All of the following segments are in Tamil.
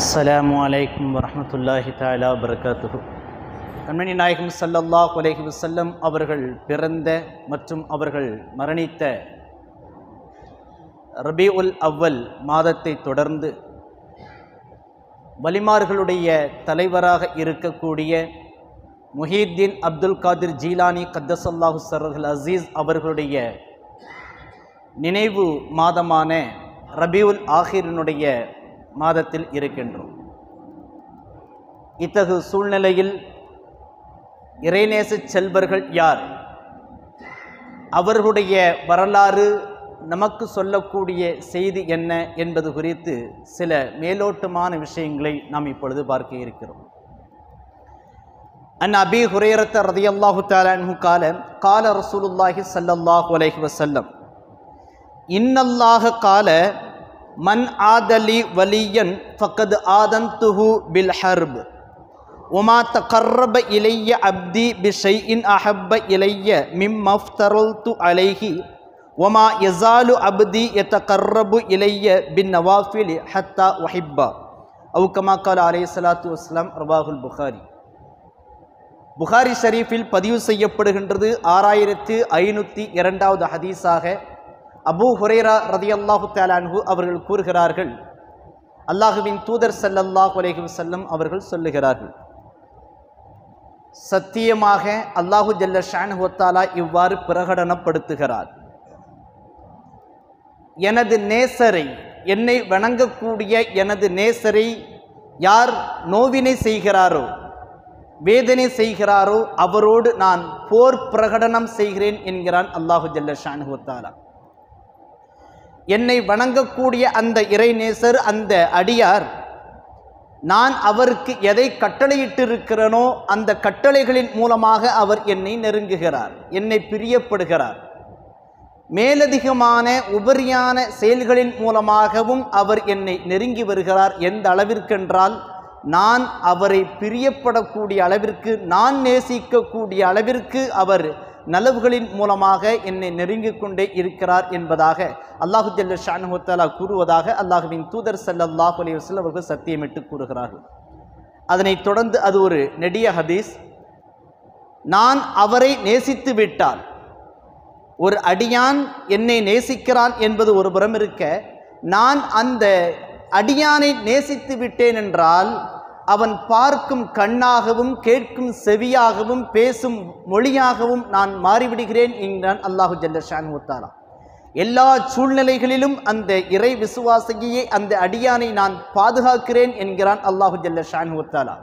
அஸ்ஸலாமு அலைக்கும் வரஹ்மத்துல்லாஹி தஆலா வபரகாத்துஹு. கண்மணி நாயகம் ஸல்லல்லாஹு அலைஹி வஸல்லம் அவர்கள் பிறந்த மற்றும் அவர்கள் மரணித்த ரபீஉல் அவ்வல் மாதத்தை தொடர்ந்து வலிமார்களுடைய தலைவராக இருக்கக்கூடிய முஹீத்தீன் அப்துல் காதிர் ஜீலானி கத்தஸல்லாஹு ஸர்ருல் அஸீஸ் அவர்களுடைய நினைவு மாதமான ரபீஉல் ஆஹிரினுடைய மாதத்தில் இருக்கின்றோம். இத்தகு சூழ்நிலையில் இறைநேச செல்வர்கள் யார், அவர்களுடைய வரலாறு நமக்கு சொல்லக்கூடிய செய்தி என்ன என்பது குறித்து சில மேலோட்டமான விஷயங்களை நாம் இப்பொழுது பார்க்க இருக்கிறோம். அன் அபீ ஹுரைரத்த ரலியல்லாஹு தஆலா அன்ஹு கால ரசூலுல்லாஹி ஸல்லல்லாஹு அலைஹி வஸல்லம் இன்னல்லாஹ கால மன் ஆதலி வலியன் ஃபக்கத் ஆதன்துஹு பில் ஹர்ப் வமா தகர்ரப இலைய அப்தி பிஷைஇன் அஹப்ப இலைய மிம்ம ஃப்தரல்து அலைஹி வமா யஸாலு அப்தி யதகர்ரபு இலைய பின் நவாஃபில் ஹத்தா உஹிப்பா அவு கமா கால அலைஹிஸ்ஸலாத்து வஸ்ஸலாம். ரவாஹுல் புகாரி. புகாரி ஷரீஃபில் பதிவு செய்யப்படுகின்றது. 6502வது ஹதீஸாக அபூ ஹுரைரா ரலியல்லாஹு தஆலா அன்ஹு அவர்கள் கூறுகிறார்கள், அல்லாஹுவின் தூதர் ஸல்லல்லாஹு அலைஹி வஸல்லம் அவர்கள் சொல்லுகிறார்கள், சத்தியமாக அல்லாஹு ஜல்ல ஷானஹு வ தஆலா இவ்வாறு பிரகடனப்படுத்துகிறார், எனது நேசரை, என்னை வணங்கக்கூடிய எனது நேசரை யார் நோவினை செய்கிறாரோ, வேதனை செய்கிறாரோ, அவரோடு நான் போர் பிரகடனம் செய்கிறேன் என்கிறான் அல்லாஹு ஜல்ல ஷானஹு வ தஆலா. என்னை வணங்கக்கூடிய அந்த இறைநேசர், அந்த அடியார், நான் அவருக்கு எதை கட்டளையிட்டிருக்கிறேனோ அந்த கட்டளைகளின் மூலமாக அவர் என்னை நெருங்குகிறார், என்னை பிரியப்படுகிறார். மேலதிகமான உபரியான செயல்களின் மூலமாகவும் அவர் என்னை நெருங்கி வருகிறார். எந்த அளவிற்கென்றால், நான் அவரை பிரியப்படக்கூடிய அளவிற்கு, நான் நேசிக்கக்கூடிய அளவிற்கு அவர் நலவுகளின் மூலமாக என்னை நெருங்கிக் கொண்டே இருக்கிறார் என்பதாக அல்லாஹு ஜல்ல ஷானஹு வ தஆலா கூறுவதாக அல்லாஹுவின் தூதர் ஸல்லல்லாஹு அலைஹி வஸல்லம் அவர்கள் சத்தியமிட்டு கூறுகிறார்கள். அதனைத் தொடர்ந்து அது ஒரு நெடிய ஹதீஸ். நான் அவரை நேசித்து விட்டால், ஒரு அடியான் என்னை நேசிக்கிறான் என்பது ஒரு புறம் இருக்க, நான் அந்த அடியானை நேசித்து விட்டேன் என்றால் அவன் பார்க்கும் கண்ணாகவும் கேட்கும் செவியாகவும் பேசும் மொழியாகவும் நான் மாறிவிடுகிறேன் என்கிறான் அல்லாஹு ஜல்ல ஷானஹு வ தஆலா. எல்லா சூழ்நிலைகளிலும் அந்த இறை விசுவாசியை, அந்த அடியானை நான் பாதுகாக்கிறேன் என்கிறான் அல்லாஹு ஜல்ல ஷானஹு வ தஆலா.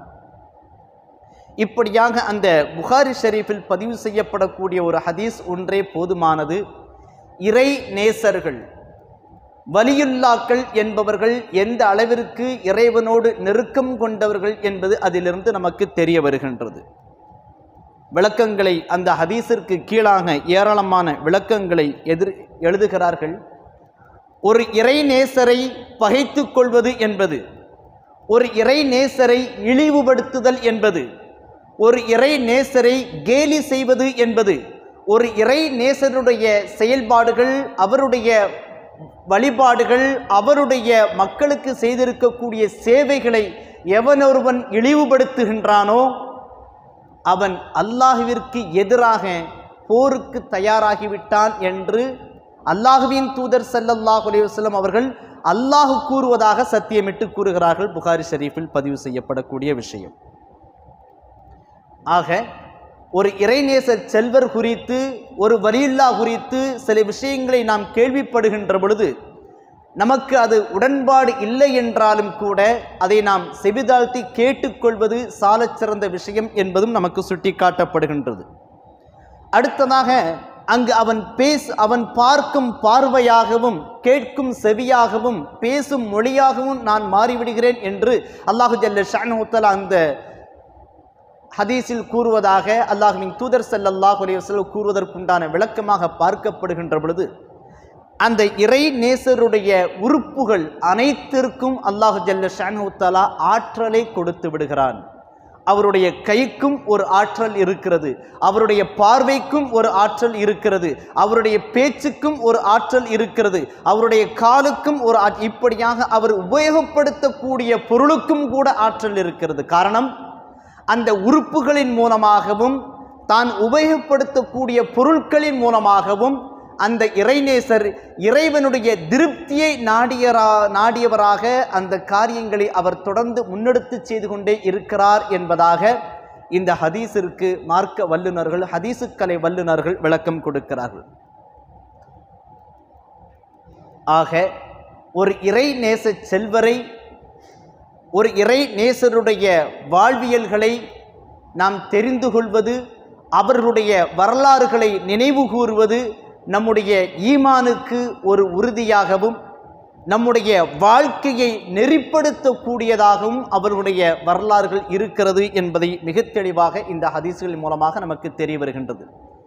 இப்படியாக அந்த புகாரி ஷரீஃபில் பதிவு செய்யப்படக்கூடிய ஒரு ஹதீஸ் ஒன்றே போதுமானது. இறை நேசர்கள், வலியுல்லாக்கள் என்பவர்கள் எந்த அளவிற்கு இறைவனோடு நெருக்கம் கொண்டவர்கள் என்பது அதிலிருந்து நமக்கு தெரிய வருகின்றது. விளக்கங்களை அந்த ஹதீஸிற்கு கீழாக ஏராளமான விளக்கங்களை எழுதுகிறார்கள். ஒரு இறைநேசரை பகைத்து கொள்வது என்பது, ஒரு இறைநேசரை இழிவுபடுத்துதல் என்பது, ஒரு இறைநேசரை கேலி செய்வது என்பது, ஒரு இறைநேசருடைய செயல்பாடுகள், அவருடைய வழிபாடுகள், அவருடைய மக்களுக்கு செய்திருக்கக்கூடிய சேவைகளை எவனொருவன் இழிவுபடுத்துகின்றானோ அவன் அல்லாஹுவிற்கு எதிராக போருக்கு தயாராகிவிட்டான் என்று அல்லாஹுவின் தூதர் ஸல்லல்லாஹு அலைஹி வஸல்லம் அவர்கள் அல்லாஹ் கூறுவதாக சத்தியமிட்டு கூறுகிறார்கள். புகாரி ஷரீஃபில் பதிவு செய்யப்படக்கூடிய விஷயம். ஆக ஒரு இறைநேசர் செல்வர் குறித்து, ஒரு வலியுல்லா குறித்து சில விஷயங்களை நாம் கேள்விப்படுகின்ற பொழுது நமக்கு அது உடன்பாடு இல்லை என்றாலும் கூட அதை நாம் செவிதாழ்த்தி கேட்டுக்கொள்வது சாலச் சிறந்த விஷயம் என்பதும் நமக்கு சுட்டி காட்டப்படுகின்றது. அடுத்ததாக அங்கு அவன் பார்க்கும் பார்வையாகவும் கேட்கும் செவியாகவும் பேசும் மொழியாகவும் நான் மாறிவிடுகிறேன் என்று அல்லாஹு ஜல்ல ஷானஹு வ தஆலா அந்த ஹதீஸில் கூறுவதாக அல்லாஹ்வின் தூதர் ஸல்லல்லாஹு அலைஹி வஸல்லம் கூறுவதற்குண்டான விளக்கமாக பார்க்கப்படுகின்ற பொழுது, அந்த இறை நேசருடைய உறுப்புகள் அனைத்திற்கும் அல்லாஹு ஜல்ல ஷானஹு வ தஆலா ஆற்றலை கொடுத்து விடுகிறான். அவருடைய கைக்கும் ஒரு ஆற்றல் இருக்கிறது, அவருடைய பார்வைக்கும் ஒரு ஆற்றல் இருக்கிறது, அவருடைய பேச்சுக்கும் ஒரு ஆற்றல் இருக்கிறது, அவருடைய காலுக்கும் ஒரு இப்படியாக அவர் உபயோகப்படுத்தக்கூடிய பொருளுக்கும் கூட ஆற்றல் இருக்கிறது. காரணம், அந்த உறுப்புகளின் மூலமாகவும் தான் உபயோகப்படுத்தக்கூடிய பொருட்களின் மூலமாகவும் அந்த இறைநேசர் இறைவனுடைய திருப்தியை நாடியவராக அந்த காரியங்களை அவர் தொடர்ந்து முன்னெடுத்து செய்து கொண்டே இருக்கிறார் என்பதாக இந்த ஹதீஸிற்கு மார்க்க வல்லுநர்கள், ஹதீசுக்கலை வல்லுநர்கள் விளக்கம் கொடுக்கிறார்கள். ஆக ஒரு இறை நேச செல்வரை, ஒரு இறை நேசருடைய வாழ்வியல்களை நாம் தெரிந்து கொள்வது, அவர்களுடைய வரலாறுகளை நினைவு கூறுவது நம்முடைய ஈமானுக்கு ஒரு உறுதியாகவும் நம்முடைய வாழ்க்கையை நெறிப்படுத்தக்கூடியதாகவும் அவர்களுடைய வரலாறுகள் இருக்கிறது என்பதை மிக தெளிவாக இந்த ஹதீஸ்களின் மூலமாக நமக்கு தெரிய வருகின்றது.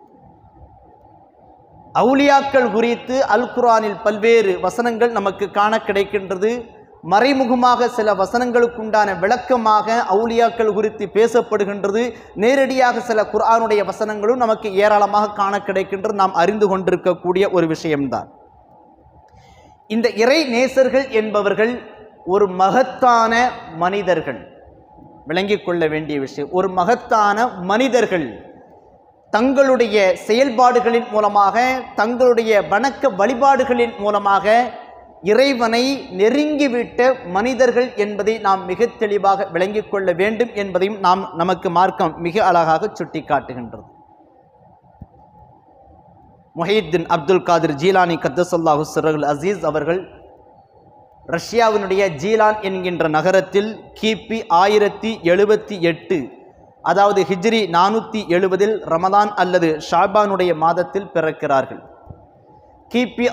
அவுலியாக்கள் குறித்து அல் குர்ஆனில் பல்வேறு வசனங்கள் நமக்கு காண கிடைக்கின்றது. மறைமுகமாக சில வசனங்களுக்குண்டான விளக்கமாக அவுலியாக்கள் குறித்து பேசப்படுகின்றது. நேரடியாக சில குர்ஆனுடைய வசனங்களும் நமக்கு ஏராளமாக காண கிடைக்கின்றது. நாம் அறிந்து கொண்டிருக்கக்கூடிய ஒரு விஷயம்தான். இந்த இறை நேசர்கள் என்பவர்கள் ஒரு மகத்தான மனிதர்கள். விளங்கிக் கொள்ள வேண்டிய விஷயம், ஒரு மகத்தான மனிதர்கள். தங்களுடைய செயல்பாடுகளின் மூலமாக, தங்களுடைய வணக்க வழிபாடுகளின் மூலமாக இறைவனை நெருங்கிவிட்ட மனிதர்கள் என்பதை நாம் மிக தெளிவாக விளங்கிக் கொள்ள வேண்டும் என்பதையும் நமக்கு மார்க்கம் மிக அழகாக சுட்டி காட்டுகின்றது. முஹையீன் அப்துல் காதிர் ஜீலானி கத்தஸல்லாஹு சிர்ருல் அசீஸ் அவர்கள் ரஷ்யாவினுடைய ஜீலான் என்கின்ற நகரத்தில் கிபி 1078, அதாவது ஹிஜ்ரி 470 ரமதான் அல்லது ஷாபானுடைய மாதத்தில் பிறக்கிறார்கள். கிபி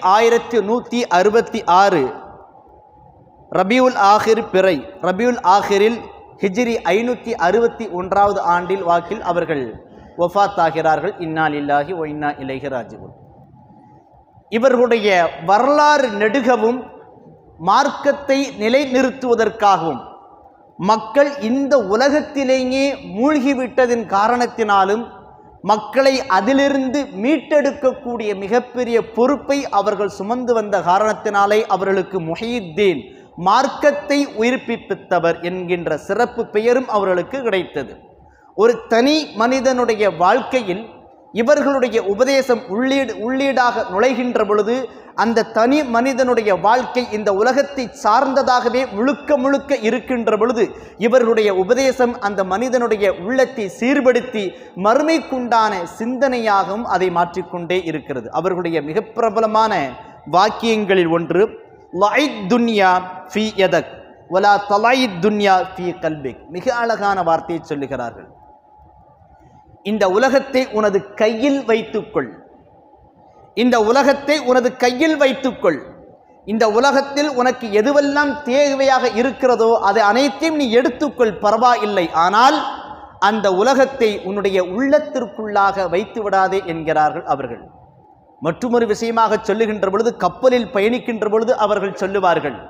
1166 ரபியுல் ஆஹிர் பிறை, ரபியுல் ஆஹிரில் ஹிஜ்ரி 561 ஆண்டில் வாக்கில் அவர்கள் வஃபாத் ஆகிறார்கள். இன்னா லில்லாஹி வ இன்னா இலைஹி ராஜிஊன். இவர்களுடைய வரலாறு நெடுகவும் மார்க்கத்தை நிலைநிறுத்துவதற்காகவும் மக்கள் இந்த உலகத்திலேயே மூழ்கிவிட்டதின் காரணத்தினாலும் மக்களை அதிலிருந்து மீட்டெடுக்கக்கூடிய மிகப்பெரிய பொறுப்பை அவர்கள் சுமந்து வந்த காரணத்தினாலே அவர்களுக்கு முஹையீன், மார்க்கத்தை உயிர்ப்பித்தவர் என்கின்ற சிறப்பு பெயரும் அவர்களுக்கு கிடைத்தது. ஒரு தனி மனிதனுடைய வாழ்க்கையில் இவர்களுடைய உபதேசம் உள்ளீடாக நுழைகின்ற பொழுது அந்த தனி மனிதனுடைய வாழ்க்கை இந்த உலகத்தை சார்ந்ததாகவே முழுக்க இருக்கின்ற பொழுது இவர்களுடைய உபதேசம் அந்த மனிதனுடைய உள்ளத்தை சீர்படுத்தி மறுமைக்குண்டான சிந்தனையாகவும் அதை மாற்றிக்கொண்டே இருக்கிறது. அவர்களுடைய மிக பிரபலமான வாக்கியங்களில் ஒன்று, லஐத் துன்யா ஃபீ யதக் வலா தலாயித் துன்யா ஃபீ கல்பிக். மிக அழகான வார்த்தையை சொல்லுகிறார்கள். இந்த உலகத்தை உனது கையில் வைத்துக்கொள், இந்த உலகத்தை உனது கையில் வைத்துக்கொள். இந்த உலகத்தில் உனக்கு எதுவெல்லாம் தேவையாக இருக்கிறதோ அதை அனைத்தையும் நீ எடுத்துக்கொள், பரவாயில்லை. ஆனால் அந்த உலகத்தை உன்னுடைய உள்ளத்திற்குள்ளாக வைத்து விடாதே என்கிறார்கள் அவர்கள். மற்றொரு விஷயமாக சொல்லுகின்ற பொழுது, கப்பலில் பயணிக்கின்ற பொழுது அவர்கள் சொல்லுவார்கள்,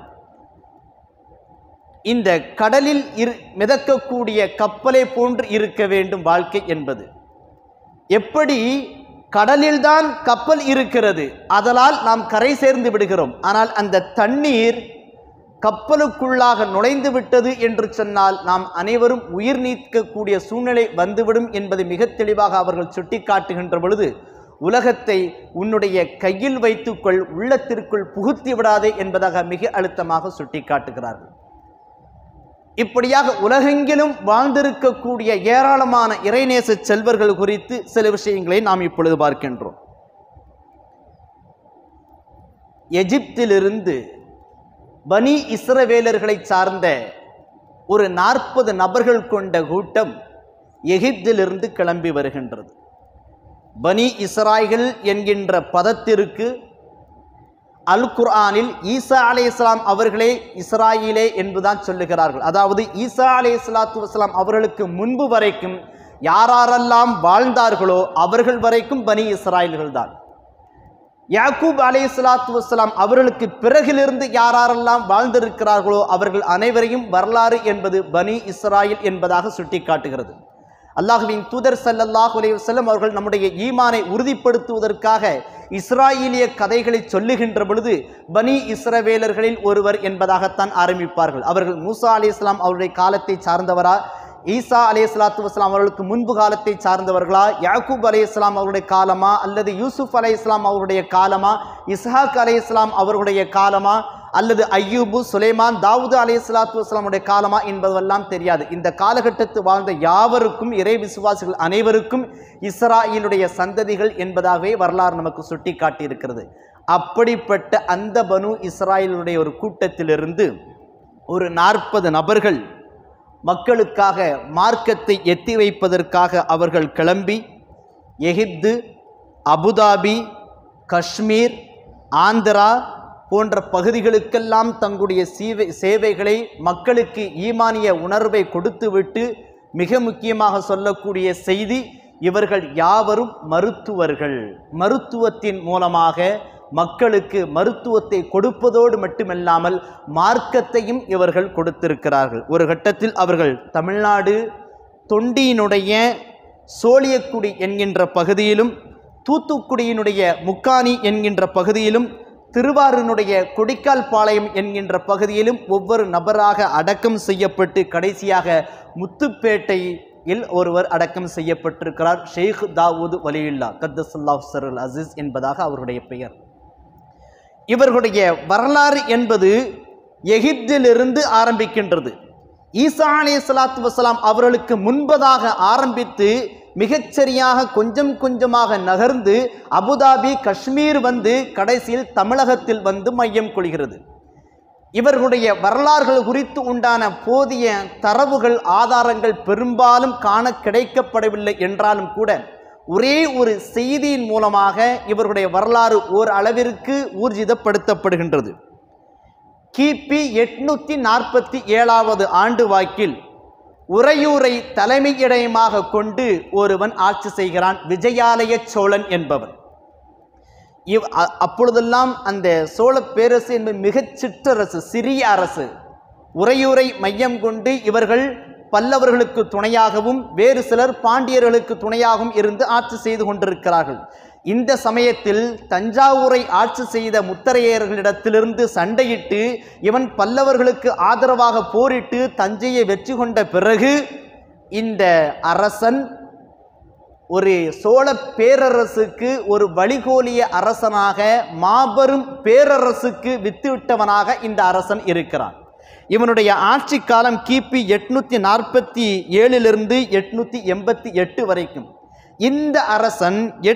இந்த கடலில் மிதக்கக்கூடிய கப்பலை போன்று இருக்க வேண்டும் வாழ்க்கை என்பது. எப்படி கடலில்தான் கப்பல் இருக்கிறது, அதனால் நாம் கரை சேர்ந்து விடுகிறோம். ஆனால் அந்த தண்ணீர் கப்பலுக்குள்ளாக நுழைந்து விட்டது என்று சொன்னால் நாம் அனைவரும் உயிர் நீக்கக்கூடிய சூழ்நிலை வந்துவிடும் என்பதை மிக தெளிவாக அவர்கள் சுட்டி காட்டுகின்ற பொழுது, உலகத்தை உன்னுடைய கையில் வைத்துக்கொள், உள்ளத்திற்குள் புகுத்தி விடாதே என்பதாக மிக அழுத்தமாக சுட்டி காட்டுகிறார்கள். இப்படியாக உலகெங்கிலும் வாழ்ந்திருக்கக்கூடிய ஏராளமான இறைநேச செல்வர்கள் குறித்து சில விஷயங்களை நாம் இப்பொழுது பார்க்கின்றோம். எகிப்திலிருந்து பனி இஸ்ரவேலர்களை சார்ந்த ஒரு 40 நபர்கள் கொண்ட கூட்டம் எகிப்திலிருந்து கிளம்பி வருகின்றது. பனி இஸ்ராயேல் என்கின்ற பதத்திற்கு அல் குர்ஆனில் ஈசா அலைஹிஸ்ஸலாம் அவர்களே இஸ்ராயீலே என்பதுதான் சொல்லுகிறார்கள். அதாவது ஈசா அலைஹிஸ்ஸலாத்து வஸ்ஸலாம் அவர்களுக்கு முன்பு வரைக்கும் யாரெல்லாம் வாழ்ந்தார்களோ அவர்கள் வரைக்கும் பனி இஸ்ராயல்கள் தான். யாக்கூப் அலைஹிஸ்ஸலாத்து வஸ்ஸலாம் அவர்களுக்கு பிறகிலிருந்து யாரெல்லாம் வாழ்ந்திருக்கிறார்களோ அவர்கள் அனைவரையும் வரலாறு என்பது பனி இஸ்ராயில் என்பதாக சுட்டிக்காட்டுகிறது. அல்லாஹ்வின் தூதர் ஸல்லல்லாஹு அலைஹி வஸல்லம் அவர்கள் நம்முடைய ஈமானை உறுதிப்படுத்துவதற்காக இஸ்ராயலிய கதைகளை சொல்லுகின்ற பொழுது பனி இஸ்ரவேலர்களில் ஒருவர் என்பதாகத்தான் ஆரம்பிப்பார்கள். அவர்கள் மூசா அலைஹிஸ்ஸலாம் அவருடைய காலத்தை சார்ந்தவரா, ஈசா அலைஹிஸ்ஸலாத்து வஸ்ஸலாம் அவர்களுக்கு முன்பு காலத்தை சார்ந்தவர்களா, யாக்கூப் அலைஹிஸ்ஸலாம் அவருடைய காலமா, அல்லது யூசுப் அலைஹிஸ்ஸலாம் அவருடைய காலமா, இஸ்ஹாக் அலைஹிஸ்ஸலாம் அவருடைய காலமா, அல்லது ஐயூபு, சுலைமான், தாவூது அலைஹிஸ்ஸலாத்து வஸ்ஸலாமுடைய காலமா என்பதெல்லாம் தெரியாது. இந்த காலகட்டத்தில் வாழ்ந்த யாவருக்கும், இறை விசுவாசிகள் அனைவருக்கும் இஸ்ராயலுடைய சந்ததிகள் என்பதாகவே வரலாறு நமக்கு சுட்டி காட்டியிருக்கிறது. அப்படிப்பட்ட அந்த பனு இஸ்ராயலுடைய ஒரு கூட்டத்திலிருந்து ஒரு 40 நபர்கள் மக்களுக்காக மார்க்கத்தை எத்தி வைப்பதற்காக அவர்கள் கிளம்பி எகிப்து, அபுதாபி, காஷ்மீர், ஆந்திரா போன்ற பகுதிகளுக்கெல்லாம் தங்களுடைய சேவைகளை மக்களுக்கு ஈமானிய உணர்வை கொடுத்துவிட்டு, மிக முக்கியமாக சொல்லக்கூடிய செய்தி, இவர்கள் யாவரும் மருத்துவர்கள். மருத்துவத்தின் மூலமாக மக்களுக்கு மருத்துவத்தை கொடுப்பதோடு மட்டுமல்லாமல் மார்க்கத்தையும் இவர்கள் கொடுத்திருக்கிறார்கள். ஒரு கட்டத்தில் அவர்கள் தமிழ்நாடு தொண்டியினுடைய சோழியக்குடி என்கின்ற பகுதியிலும், தூத்துக்குடியினுடைய முக்காணி என்கின்ற பகுதியிலும், திருவாரூரினுடைய கொடிக்கால் பாளையம் என்கின்ற பகுதியிலும் ஒவ்வொரு நபராக அடக்கம் செய்யப்பட்டு கடைசியாக முத்துப்பேட்டையில் ஒருவர் அடக்கம் செய்யப்பட்டிருக்கிறார். ஷேக் தாவூத் வலியுல்லா கத்தஸல்லாஹு சிர்ருல் அஸீஸ் என்பதாக அவருடைய பெயர். இவர்களுடைய வரலாறு என்பது எகிப்திலிருந்து ஆரம்பிக்கின்றது. ஈசா அலைஹிஸ்ஸலாத்து வஸ்ஸலாம் அவர்களுக்கு முன்பதாக ஆரம்பித்து மிகச்சரியாக கொஞ்சம் கொஞ்சமாக நகர்ந்து அபுதாபி, காஷ்மீர் வந்து கடைசியில் தமிழகத்தில் வந்து மையம் கொள்கிறது. இவர்களுடைய வரலாறுகள் குறித்து உண்டான போதிய தரவுகள், ஆதாரங்கள் பெரும்பாலும் காண கிடைக்கப்படவில்லை என்றாலும் கூட ஒரே ஒரு செய்தியின் மூலமாக இவர்களுடைய வரலாறு ஓர் அளவிற்கு ஊர்ஜிதப்படுத்தப்படுகின்றது. கிபி 847 ஆண்டு வாக்கில் உறையூரை தலைமையிடமாக கொண்டு ஒருவன் ஆட்சி செய்கிறான், விஜயாலய சோழன் என்பவன். அப்பொழுதெல்லாம் அந்த சோழ பேரரசு என்பது மிகச் சிற்றரசு, சிறிய அரசு. உறையூரை மையம் கொண்டு இவர்கள் பல்லவர்களுக்கு துணையாகவும் வேறு சிலர் பாண்டியர்களுக்கு துணையாகவும் இருந்து ஆட்சி செய்து கொண்டிருக்கிறார்கள். இந்த சமயத்தில் தஞ்சாவூரை ஆட்சி செய்த முத்தரையர்களிடத்திலிருந்து சண்டையிட்டு இவன் பல்லவர்களுக்கு ஆதரவாக போரிட்டு தஞ்சையை வெற்றி கொண்ட பிறகு இந்த அரசன் ஒரு சோழ பேரரசுக்கு ஒரு வழிகோலிய அரசனாக, மாபெரும் பேரரசுக்கு வித்துவிட்டவனாக இந்த அரசன் இருக்கிறான். இவனுடைய ஆட்சி காலம் கிபி 847 888 வரைக்கும். இந்த அரசன்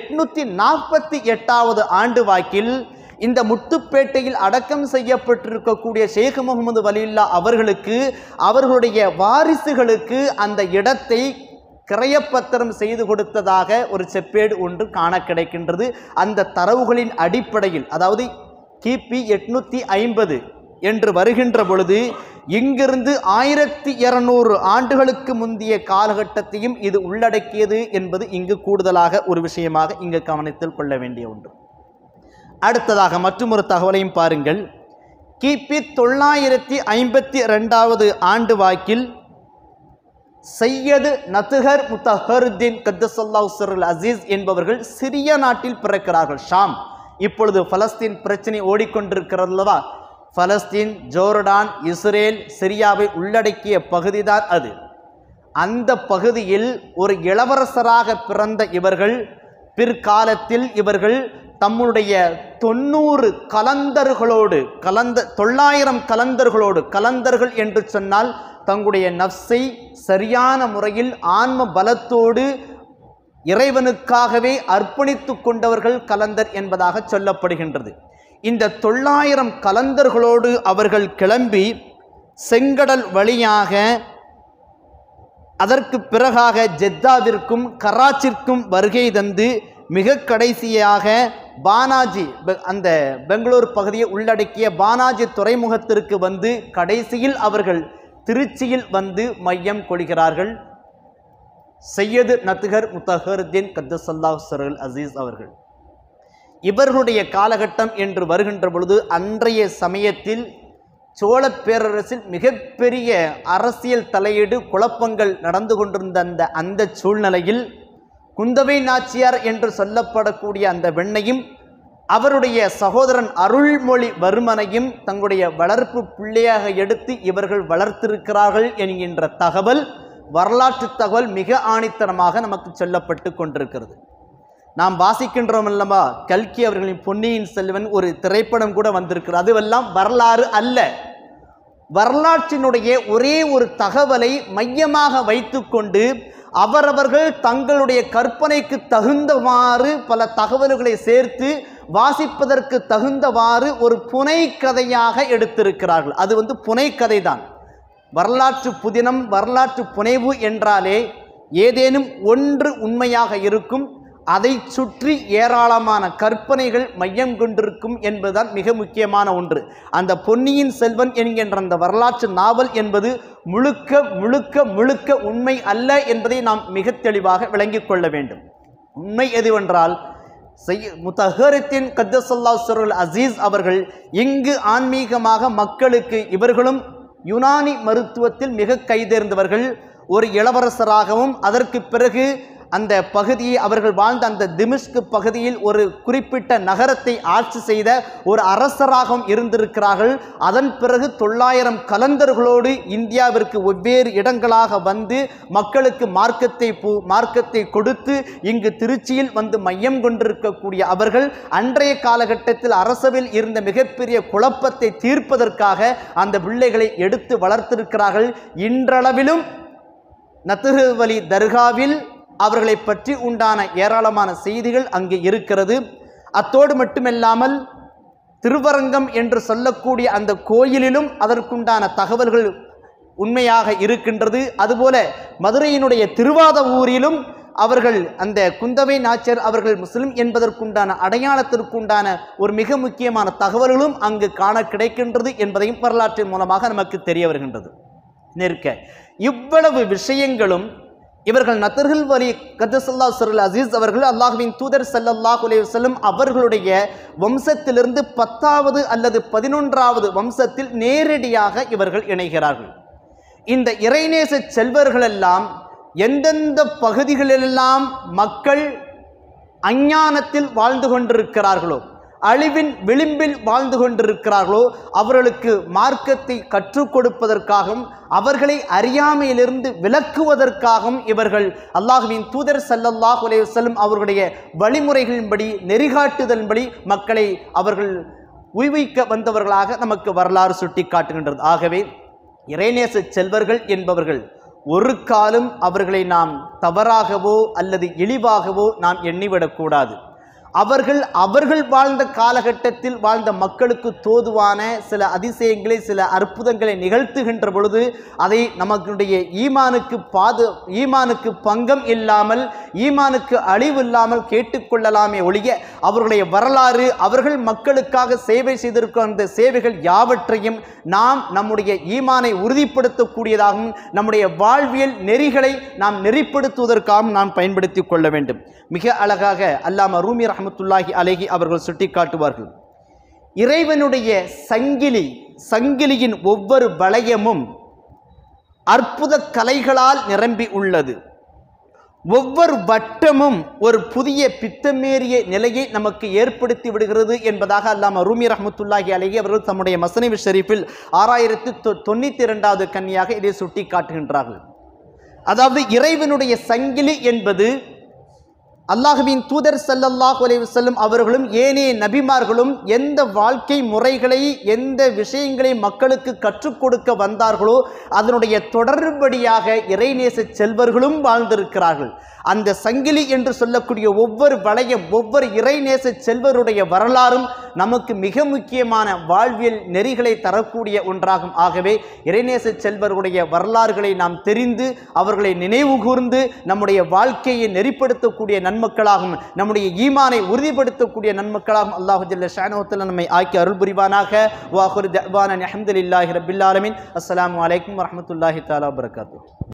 848 ஆண்டு வாக்கில் இந்த முத்துப்பேட்டையில் அடக்கம் செய்யப்பட்டிருக்கக்கூடிய ஷேக் முகமது வலியுல்லா அவர்களுக்கு, அவர்களுடைய வாரிசுகளுக்கு அந்த இடத்தை கிரயப்பத்திரம் செய்து கொடுத்ததாக ஒரு செப்பேடு ஒன்று காண கிடைக்கின்றது. அந்த தரவுகளின் அடிப்படையில், அதாவது கிபி 850 என்று வருகின்ற பொழுது இங்கிருந்து 1200 ஆண்டுகளுக்கு முந்தைய காலகட்டத்தையும் இது உள்ளடக்கியது என்பது இங்கு கூடுதலாக ஒரு விஷயமாக இங்கு கவனத்தில் கொள்ள வேண்டிய ஒன்று. அடுத்ததாக மற்றொரு தகவலையும் பாருங்கள். கிபி 952 ஆண்டு வாக்கில் சையது நத்துகர் முத்தஹருத்தீன் கத்தஸல்லாஹு சிர்ருல் அஸீஸ் என்பவர்கள் சிரிய நாட்டில் பிறக்கிறார்கள். ஷாம், இப்பொழுது பலஸ்தீன் பிரச்சனை ஓடிக்கொண்டிருக்கிறதல்லவா, பலஸ்தீன், ஜோர்டான், இஸ்ரேல், சிரியாவை உள்ளடக்கிய பகுதிதான் அது. அந்த பகுதியில் ஒரு இளவரசராக பிறந்த இவர்கள் பிற்காலத்தில் இவர்கள் தம்முடைய 90 கலந்தர்களோடு 900 கலந்தர்களோடு, கலந்தர்கள் என்று சொன்னால் தங்களுடைய நஃப்ஸை சரியான முறையில் ஆன்ம பலத்தோடு இறைவனுக்காகவே அர்ப்பணித்து கொண்டவர்கள் கலந்தர் என்பதாக சொல்லப்படுகின்றது. இந்த 900 கலந்தர்களோடு அவர்கள் கிளம்பி செங்கடல் வழியாக அதற்கு பிறகாக ஜெத்தாவிற்கும் கராச்சிற்கும் வருகை தந்து மிக கடைசியாக பானாஜி, அந்த பெங்களூர் பகுதியை உள்ளடக்கிய பானாஜி துறைமுகத்திற்கு வந்து கடைசியில் அவர்கள் திருச்சியில் வந்து மையம் கொள்கிறார்கள். சையது நத்துகர் முத்தஹருத்தீன் கத்தஸல்லாஹு சிர்ருல் அஸீஸ் அவர்கள். இவர்களுடைய காலகட்டம் என்று வருகின்ற பொழுது அன்றைய சமயத்தில் சோழ பேரரசில் மிகப்பெரிய அரசியல் தலையீடு குழப்பங்கள் நடந்து கொண்டிருந்த அந்த சூழ்நிலையில் குந்தவை நாச்சியார் என்று சொல்லப்படக்கூடிய அந்த பெண்ணையும் அவருடைய சகோதரன் அருள்மொழிவர்மனையும் தங்களுடைய வளர்ப்பு பிள்ளையாக எடுத்து இவர்கள் வளர்த்திருக்கிறார்கள் என்கின்ற தகவல், வரலாற்று தகவல் மிக ஆணித்தனமாக நமக்கு சொல்லப்பட்டு கொண்டிருக்கிறது. நாம் வாசிக்கின்றோம் அல்லவா, கல்கி அவர்களின் பொன்னியின் செல்வன் ஒரு திரைப்படம் கூட வந்திருக்கிறது. அதுவெல்லாம் வரலாறு அல்ல. வரலாற்றினுடைய ஒரே ஒரு தகவலை மையமாக வைத்துக்கொண்டு அவரவர்கள் தங்களுடைய கற்பனைக்கு தகுந்தவாறு பல தகவல்களை சேர்த்து வாசிப்பதற்கு தகுந்தவாறு ஒரு புனைக்கதையாக எடுத்திருக்கிறார்கள். அது புனைக்கதை தான். வரலாற்று புதினம், வரலாற்று புனைவு என்றாலே ஏதேனும் ஒன்று உண்மையாக இருக்கும், அதை சுற்றி ஏராளமான கற்பனைகள் மையம் கொண்டிருக்கும் என்பதுதான் மிக முக்கியமான ஒன்று. அந்த பொன்னியின் செல்வன் என்கின்ற அந்த வரலாற்று நாவல் என்பது முழுக்க முழுக்க முழுக்க உண்மை அல்ல என்பதை நாம் மிக தெளிவாக விளங்கிக் கொள்ள வேண்டும். உண்மை எதுவென்றால், முத்தஹரித்தின் கத்தஸல்லாஹு சிர்ருல் அசீஸ் அவர்கள் இங்கு ஆன்மீகமாக மக்களுக்கு, இவர்களும் யுனானி மருத்துவத்தில் மிக கைதேர்ந்தவர்கள், ஒரு இளவரசராகவும் அதற்கு பிறகு அந்த பகுதியை அவர்கள் வாழ்ந்த அந்த திமிஷ்க் பகுதியில் ஒரு குறிப்பிட்ட நகரத்தை ஆட்சி செய்த ஒரு அரசராகவும் இருந்திருக்கிறார்கள். அதன் பிறகு 900 கலந்தர்களோடு இந்தியாவிற்கு வெவ்வேறு இடங்களாக வந்து மக்களுக்கு மார்க்கத்தை கொடுத்து இங்கு திருச்சியில் வந்து மையம் கொண்டிருக்கக்கூடிய அவர்கள் அன்றைய காலகட்டத்தில் அரசவில் இருந்த மிகப்பெரிய குழப்பத்தை தீர்ப்பதற்காக அந்த பிள்ளைகளை எடுத்து வளர்த்திருக்கிறார்கள். இன்றளவிலும் நத்துஹவலி தர்காவில் அவர்களை பற்றி உண்டான ஏராளமான செய்திகள் அங்கு இருக்கிறது. அத்தோடு மட்டுமல்லாமல் திருவரங்கம் என்று சொல்லக்கூடிய அந்த கோயிலிலும் அதற்குண்டான தகவல்கள் உண்மையாக இருக்கின்றது. அதுபோல மதுரையினுடைய திருவாதவூரிலும் அவர்கள் அந்த குந்தவை நாச்சியார் அவர்கள் முஸ்லிம் என்பதற்குண்டான அடையாளத்திற்குண்டான ஒரு மிக முக்கியமான தகவல்களும் அங்கு காண கிடைக்கின்றது என்பதையும் வரலாற்றின் மூலமாக நமக்கு தெரிய வருகின்றது. இவ்வளவு விஷயங்களும் இவர்கள் நத்துஹவலி கத்தஸல்லாஹு சிர்ருல் அசீஸ் அவர்கள் அல்லாஹ்வின் தூதர் ஸல்லல்லாஹு அலைஹி வஸல்லம் அவர்களுடைய வம்சத்திலிருந்து 10வது அல்லது 11வது வம்சத்தில் நேரடியாக இவர்கள் இணைகிறார்கள். இந்த இறைநேச செல்வர்களெல்லாம் எந்தெந்த பகுதிகளிலெல்லாம் மக்கள் அஞ்ஞானத்தில் வாழ்ந்து கொண்டிருக்கிறார்களோ, அழிவின் விளிம்பில் வாழ்ந்து கொண்டிருக்கிறார்களோ, அவர்களுக்கு மார்க்கத்தை கற்றுக் கொடுப்பதற்காகவும் அவர்களை அறியாமையிலிருந்து விலக்குவதற்காகவும் இவர்கள் அல்லாஹ்வின் தூதர் ஸல்லல்லாஹு அலைஹி வஸல்லம் அவர்களுடைய வழிமுறைகளின்படி, நெறிகாட்டுதலின்படி மக்களை அவர்கள் உய்விக்க வந்தவர்களாக நமக்கு வரலாறு சுட்டி காட்டுகின்றது. ஆகவே இறைநேச செல்வர்கள் என்பவர்கள் ஒரு காலம் அவர்களை நாம் தவறாகவோ அல்லது இழிவாகவோ நாம் எண்ணிவிடக்கூடாது. அவர்கள் வாழ்ந்த காலகட்டத்தில் வாழ்ந்த மக்களுக்கு தோதுவான சில அதிசயங்களை, சில அற்புதங்களை நிகழ்த்துகின்ற பொழுது அதை நமக்குடைய ஈமானுக்கு பங்கம் இல்லாமல், ஈமானுக்கு அழிவு இல்லாமல் கேட்டுக்கொள்ளலாமே ஒழிய அவர்களுடைய வரலாறு, அவர்கள் மக்களுக்காக சேவை செய்திருக்கும் அந்த சேவைகள் யாவற்றையும் நாம் நம்முடைய ஈமானை உறுதிப்படுத்தக்கூடியதாகவும் நம்முடைய வாழ்வியல் நெறிகளை நாம் நெறிப்படுத்துவதற்காகவும் நாம் பயன்படுத்தி கொள்ள வேண்டும். மிக அழகாக அல்லாமா ரூமி ரஹ்மத்துல்லாஹி அலைஹி அவர்கள் சுட்டி காட்டுவார்கள், இறைவனுடைய சங்கிலியின் ஒவ்வொரு வளையமும் அற்புத கலைகளால் நிரம்பி உள்ளது. ஒவ்வொரு வட்டமும் ஒரு புதிய பித்தமேறிய நிலையை நமக்கு ஏற்படுத்தி விடுகிறது என்பதாக அல்லாமா ரூமி ரஹ்மத்துல்லாஹி அலைஹி அவர்கள் தம்முடைய மஸ்னவி ஷரீஃபில் 6092வது கன்னியாக இதை சுட்டி காட்டுகின்றார்கள். அதாவது இறைவனுடைய சங்கிலி என்பது அல்லாஹ்வின் தூதர் ஸல்லல்லாஹு அலைஹி வஸல்லம் அவர்களும் ஏனைய நபிமார்களும் எந்த வாழ்க்கை முறைகளை, எந்த விஷயங்களை மக்களுக்கு கற்றுக் கொடுக்க வந்தார்களோ அதனுடைய தொடர்படியாக இறைநேச செல்வர்களும் வாழ்ந்திருக்கிறார்கள். அந்த சங்கிலி என்று சொல்லக்கூடிய ஒவ்வொரு வளையம், ஒவ்வொரு இறைநேச செல்வருடைய வரலாறும் நமக்கு மிக முக்கியமான வாழ்வியல் நெறிகளை தரக்கூடிய ஒன்றாகும். ஆகவே இறைநேச செல்வர்களுடைய வரலாறுகளை நாம் தெரிந்து அவர்களை நினைவு கூர்ந்து நம்முடைய வாழ்க்கையை நெறிப்படுத்தக்கூடிய நன்மக்களாகும், நம்முடைய ஈமானை உறுதிப்படுத்தக்கூடிய நன்மக்களாகும் அல்லாஹு ஜல்ல ஷானஹு வ தஆலா நம்மை ஆக்கி அருள் புரிவானாக. வ ஆகிரு தஅவானா அல்ஹம்துலில்லாஹி ரப்பில் ஆலமீன். அஸ்ஸலாமு அலைக்கும் வரஹ்மத்துல்லாஹி தஆலா வ பரகாத்துஹு.